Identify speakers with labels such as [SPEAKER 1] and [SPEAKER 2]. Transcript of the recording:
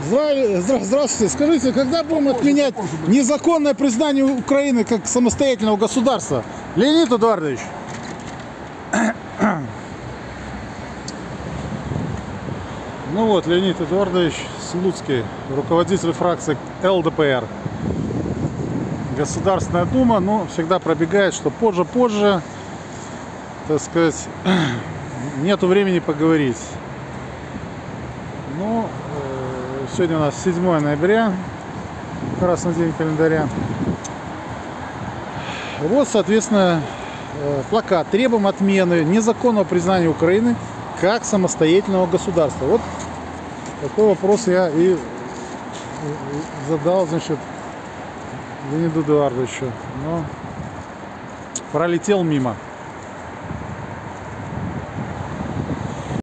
[SPEAKER 1] Здравствуйте. Скажите, когда будем отменять незаконное признание Украины как самостоятельного государства? Леонид Эдуардович. Ну вот, Леонид Эдуардович Слуцкий, руководитель фракции ЛДПР. Государственная Дума, но всегда пробегает, что позже, так сказать, нету времени поговорить. Ну, сегодня у нас 7 ноября, красный день календаря. Вот, соответственно, плакат: требуем отмены незаконного признания Украины как самостоятельного государства. Вот такой вопрос я и задал, значит, Леониду Эдуардовичу, но пролетел мимо.